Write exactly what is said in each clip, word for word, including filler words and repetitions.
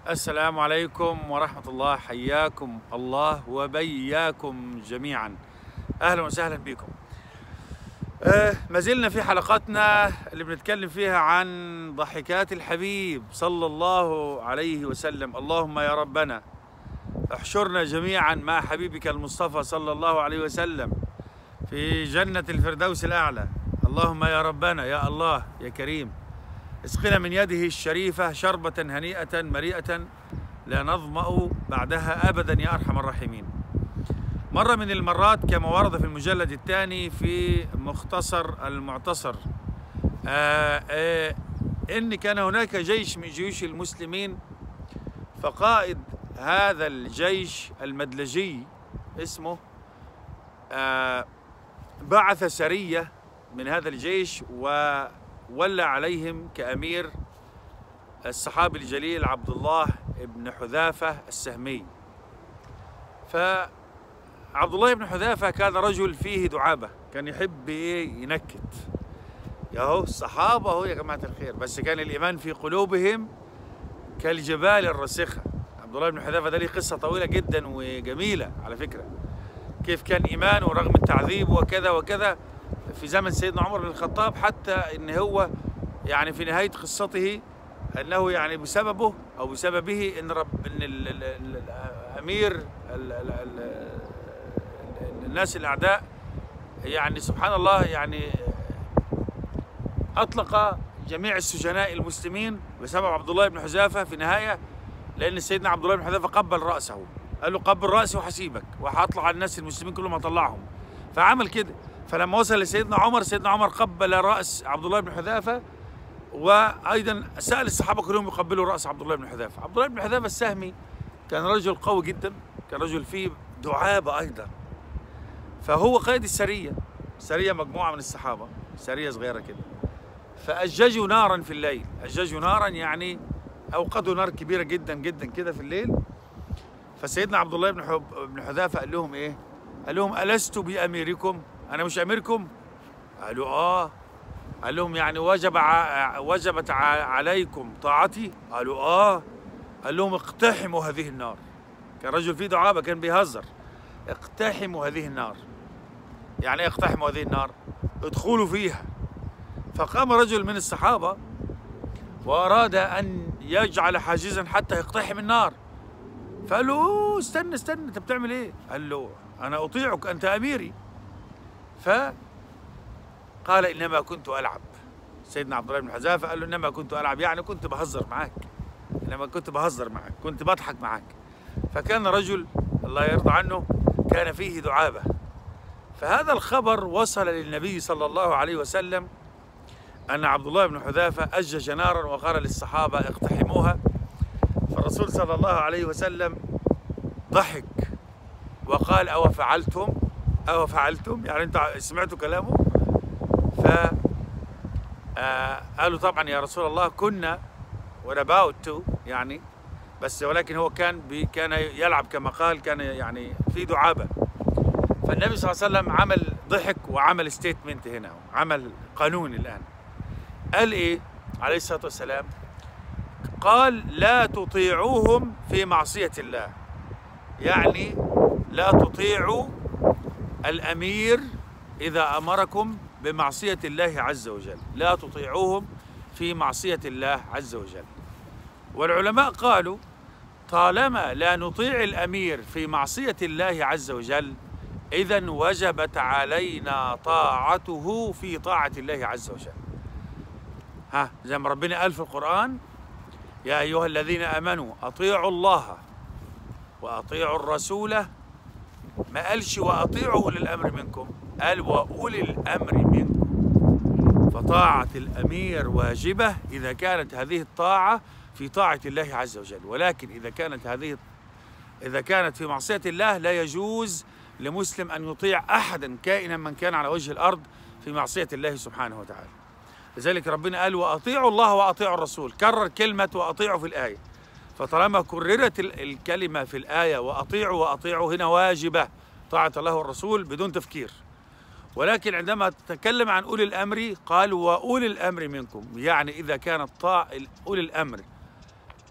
السلام عليكم ورحمة الله، حياكم الله وبياكم جميعا. أهلا وسهلا بكم. آه ما زلنا في حلقاتنا اللي بنتكلم فيها عن ضحكات الحبيب صلى الله عليه وسلم. اللهم يا ربنا احشرنا جميعا مع حبيبك المصطفى صلى الله عليه وسلم في جنة الفردوس الأعلى. اللهم يا ربنا يا الله يا كريم اسقنا من يده الشريفة شربة هنيئة مريئة لا نظمأ بعدها أبدا يا أرحم الراحمين. مرة من المرات كما ورد في المجلد الثاني في مختصر المعتصر آآ آآ إن كان هناك جيش من جيوش المسلمين، فقائد هذا الجيش المدلجي اسمه بعث سرية من هذا الجيش وولى عليهم كأمير الصحابي الجليل عبد الله بن حذافة السهمي. فعبد الله بن حذافة كان رجل فيه دعابة، كان يحب ايه ينكت. ياهو الصحابة اهو يا جماعة الخير، بس كان الإيمان في قلوبهم كالجبال الراسخة. عبد الله بن حذافة ده ليه قصة طويلة جدا وجميلة على فكرة، كيف كان إيمانه رغم التعذيب وكذا وكذا في زمن سيدنا عمر بن الخطاب، حتى إن هو يعني في نهاية قصته أنه يعني بسببه أو بسببه إن رب إن ال ال ال الأمير ال ال ال الناس الأعداء يعني سبحان الله يعني أطلق جميع السجناء المسلمين بسبب عبد الله بن حذافة في النهاية، لأن سيدنا عبد الله بن حذافة قبل رأسه، قال له قبل رأسي وحسيبك وهطلع على الناس المسلمين كلهم هطلعهم، فعمل كده. فلما وصل لسيدنا عمر، سيدنا عمر قبل رأس عبد الله بن حذافة، وأيضا سأل الصحابة كلهم يقبلوا رأس عبد الله بن حذافة. عبد الله بن حذافة السهمي كان رجل قوي جدا، كان رجل فيه دعابة أيضا، فهو قائد السرية، سرية مجموعة من الصحابة، سرية صغيرة كده، فأججوا نارا في الليل. أججوا نارا يعني أوقدوا نار كبيرة جدا جدا كده في الليل. فسيدنا عبد الله بن حذافة قال لهم إيه؟ قال لهم ألست بأميركم؟ أنا مش أميركم؟ قالوا آه. قال لهم يعني وجب ع... وجبت ع... عليكم طاعتي؟ قالوا آه. قال لهم اقتحموا هذه النار. كان رجل فيه دعابة، كان بيهزر. اقتحموا هذه النار. يعني ايه اقتحموا هذه النار؟ ادخلوا فيها. فقام رجل من الصحابة وأراد أن يجعل حاجزا حتى يقتحم النار، فقال له استنى استنى انت بتعمل ايه؟ قال له انا اطيعك انت اميري. فقال انما كنت العب. سيدنا عبد الله بن حذافة قال له انما كنت العب، يعني كنت بهزر معاك، انما كنت بهزر معاك، كنت بضحك معاك. فكان رجل الله يرضى عنه كان فيه دعابة. فهذا الخبر وصل للنبي صلى الله عليه وسلم ان عبد الله بن حذافة اجج نارا وقال للصحابة اقتحموها. فالرسول صلى الله عليه وسلم ضحك وقال أو فعلتم أو فعلتم يعني أنت سمعتوا كلامه؟ فقالوا طبعا يا رسول الله كنا ونباوت تو يعني، بس ولكن هو كان بي كان يلعب كما قال، كان يعني في دعابة. فالنبي صلى الله عليه وسلم عمل ضحك وعمل ستيتمنت هنا، عمل قانون الآن. قال إيه عليه الصلاة والسلام؟ قال لا تطيعوهم في معصية الله، يعني لا تطيعوا الأمير إذا أمركم بمعصية الله عز وجل، لا تطيعوهم في معصية الله عز وجل. والعلماء قالوا طالما لا نطيع الأمير في معصية الله عز وجل إذن وجبت علينا طاعته في طاعة الله عز وجل. ها زي ما ربنا قال في القرآن يا أيها الذين آمنوا أطيعوا الله وأطيعوا الرسول، ما قالش وأطيعوا أولي الأمر منكم، قال وأولي الأمر منكم. فطاعة الأمير واجبة إذا كانت هذه الطاعة في طاعة الله عز وجل، ولكن إذا كانت هذه إذا كانت في معصية الله لا يجوز لمسلم أن يطيع أحدا كائنا من كان على وجه الأرض في معصية الله سبحانه وتعالى. لذلك ربنا قال وأطيعوا الله وأطيعوا الرسول، كرر كلمة وأطيعوا في الآية. فطالما كررت الكلمة في الآية وأطيعوا وأطيعوا هنا واجبة طاعة الله والرسول بدون تفكير. ولكن عندما تكلم عن أولي الأمر قال وأولي الأمر منكم، يعني إذا كانت طاعة أولي الأمر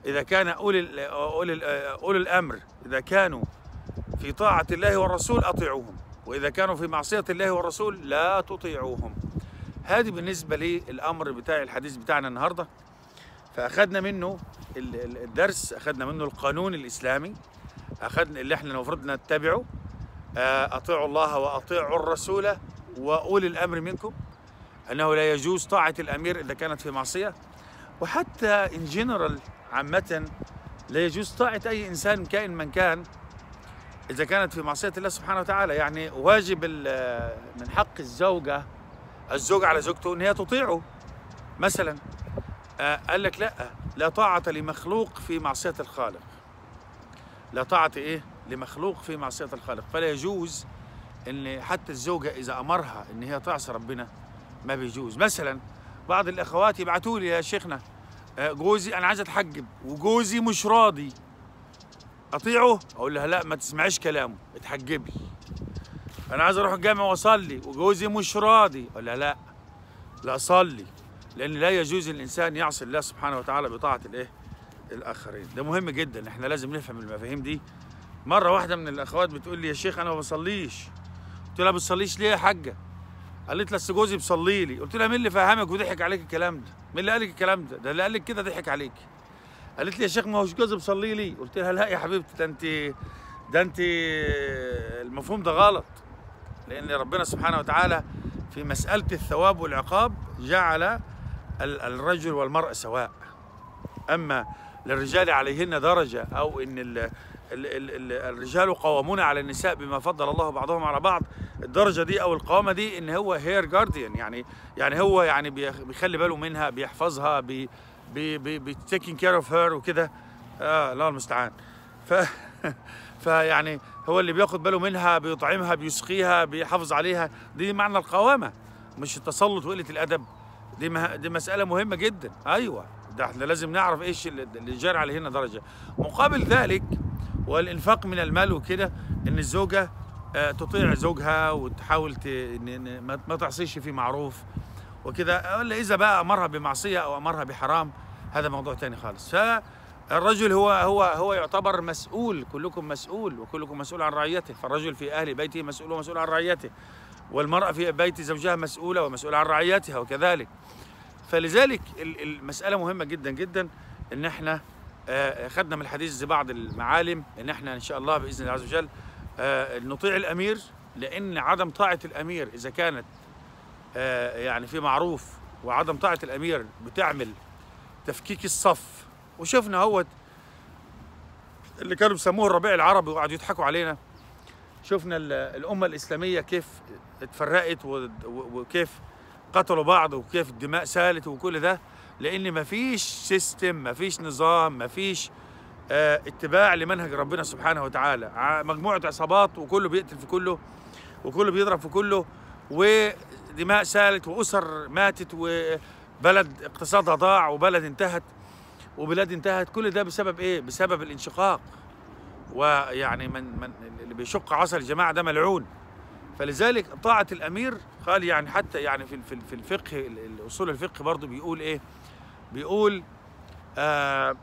إذا كان أولي أولي أولي الأمر إذا كانوا في طاعة الله والرسول أطيعوهم، وإذا كانوا في معصية الله والرسول لا تطيعوهم. هذه بالنسبة للأمر بتاع الحديث بتاعنا النهاردة. فأخذنا منه الدرس، أخذنا منه القانون الإسلامي، أخذنا اللي احنا المفروض نتبعه، أطيعوا الله وأطيعوا الرسول وأولي الأمر منكم، أنه لا يجوز طاعة الأمير إذا كانت في معصية، وحتى إن جنرال عامة لا يجوز طاعة أي إنسان كائن من كان إذا كانت في معصية الله سبحانه وتعالى. يعني واجب من حق الزوجة الزوج على زوجته إن هي تطيعه مثلا. قال لك لا لا طاعة لمخلوق في معصية الخالق، لا طاعة إيه لمخلوق في معصية الخالق. فلا يجوز إن حتى الزوجة إذا أمرها إن هي تعصي ربنا ما بيجوز. مثلا بعض الأخوات يبعتوا لي يا شيخنا جوزي أنا عايز أتحجب وجوزي مش راضي، أطيعه؟ أقول لها لا ما تسمعيش كلامه، اتحجبي. أنا عايز أروح الجامع وأصلي وجوزي مش راضي، أقول لها لا لا صلي، لأن لا يجوز الإنسان يعصي الله سبحانه وتعالى بطاعة الإيه؟ الآخرين. ده مهم جدا، إحنا لازم نفهم المفاهيم دي. مرة واحدة من الأخوات بتقول لي يا شيخ أنا ما بصليش. قلت لها ما بتصليش ليه يا حاجة؟ قالت لي أصل جوزي بيصلي لي. قلت لها مين اللي فهمك وضحك عليك الكلام ده؟ مين اللي قال لك الكلام ده؟ ده اللي قال لك كده ضحك عليك. قالت لي يا شيخ ما هوش جوزي بيصلي لي. قلت لها لا يا حبيبتي، ده أنت ده أنت المفهوم ده غلط، لأن ربنا سبحانه وتعالى في مسألة الثواب والعقاب جعل الرجل والمرأة سواء. أما للرجال عليهن درجة، أو إن ال ال ال الرجال قوامون على النساء بما فضل الله بعضهم على بعض، الدرجة دي أو القوامة دي إن هو هير جارديان، يعني يعني هو يعني بيخلي باله منها، بيحفظها، بي بي بي taking care of her وكده. آه الله المستعان. ف فيعني هو اللي بياخد باله منها، بيطعمها، بيسقيها، بيحافظ عليها. دي معنى القوامة، مش التسلط وقلة الأدب. دي مه... دي مسألة مهمة جدا. أيوه، ده احنا لازم نعرف ايش اللي جاري عليهن درجة. مقابل ذلك والإنفاق من المال وكده، إن الزوجة تطيع زوجها وتحاول ت... ما تعصيش في معروف وكده، ولا إذا بقى أمرها بمعصية أو أمرها بحرام هذا موضوع تاني خالص. فالرجل هو هو هو يعتبر مسؤول، كلكم مسؤول وكلكم مسؤول عن رعيته. فالرجل في أهل بيته مسؤول ومسؤول عن رعيته، والمرأة في بيت زوجها مسؤولة ومسؤولة عن رعيتها وكذلك. فلذلك المسألة مهمة جدا جدا، إن احنا أخذنا من الحديث بعض المعالم، إن احنا إن شاء الله بإذن الله عز وجل نطيع الأمير، لأن عدم طاعة الأمير إذا كانت يعني في معروف، وعدم طاعة الأمير بتعمل تفكيك الصف. وشفنا هو اللي كانوا بيسموه الربيع العربي وقعدوا يضحكوا علينا. شفنا الأمة الإسلامية كيف اتفرقت وكيف قتلوا بعض وكيف الدماء سالت وكل ده، لأن مفيش سيستم، مفيش نظام، مفيش اه اتباع لمنهج ربنا سبحانه وتعالى. مجموعة عصابات وكله بيقتل في كله وكله بيضرب في كله، ودماء سالت وأسر ماتت وبلد اقتصادها ضاع وبلد انتهت وبلاد انتهت. كل ده بسبب ايه؟ بسبب الانشقاق. ويعني من, من اللي بيشق عصا الجماعة ده ملعون. فلذلك طاعة الأمير قال يعني حتى يعني في في الفقه، الأصول الفقه برضه بيقول إيه؟ بيقول آه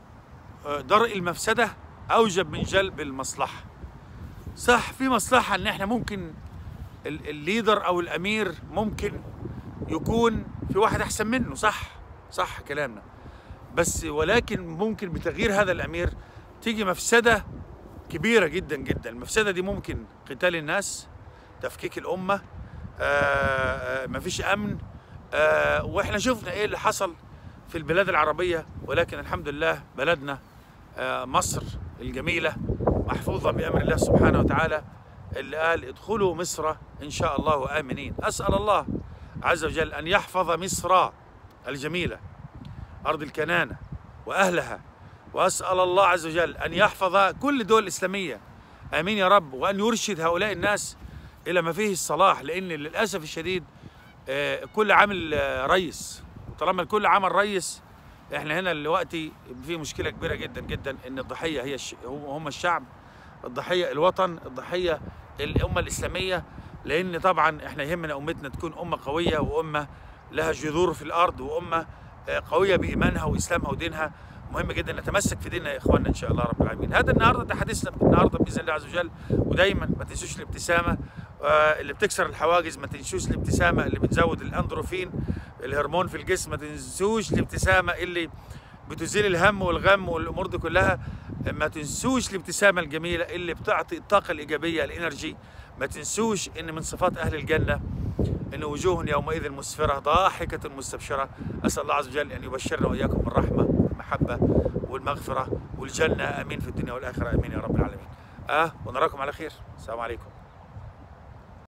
درء المفسدة أوجب من جلب المصلحة. صح، في مصلحة إن إحنا ممكن الليدر أو الأمير ممكن يكون في واحد أحسن منه، صح صح كلامنا، بس ولكن ممكن بتغيير هذا الأمير تيجي مفسدة كبيرة جدا جدا. المفسدة دي ممكن قتال الناس، تفكيك الأمة، آآ آآ مفيش أمن، وإحنا شفنا إيه اللي حصل في البلاد العربية. ولكن الحمد لله بلدنا مصر الجميلة محفوظة بأمر الله سبحانه وتعالى، اللي قال ادخلوا مصر إن شاء الله آمنين. أسأل الله عز وجل أن يحفظ مصر الجميلة أرض الكنانة وأهلها، وأسأل الله عز وجل أن يحفظ كل الدول الإسلامية، آمين يا رب، وأن يرشد هؤلاء الناس إلى ما فيه الصلاح. لأن للأسف الشديد كل عامل ريس، وطالما الكل عمل ريس، إحنا هنا دلوقتي في مشكلة كبيرة جدا جدا، إن الضحية هي هم الشعب، الضحية الوطن، الضحية الأمة الإسلامية. لأن طبعا إحنا يهمنا أمتنا تكون أمة قوية، وأمة لها جذور في الأرض، وأمة قوية بإيمانها وإسلامها ودينها، مهم جدا نتمسك في ديننا يا اخواننا ان شاء الله رب العالمين. هذا النهارده ده حديثنا النهارده باذن الله عز وجل. ودايما ما تنسوش الابتسامه آه اللي بتكسر الحواجز، ما تنسوش الابتسامه اللي بتزود الاندروفين الهرمون في الجسم، ما تنسوش الابتسامه اللي بتزيل الهم والغم والامور دي كلها، ما تنسوش الابتسامه الجميله اللي بتعطي الطاقه الايجابيه الانرجي. ما تنسوش ان من صفات اهل الجنه ان وجوه يومئذ مسفره ضاحكه مستبشره. اسال الله عز وجل ان يبشرنا واياكم بالرحمه والمحبه والمغفره والجنه، امين في الدنيا والاخره، امين يا رب العالمين. اه ونراكم على خير. السلام عليكم.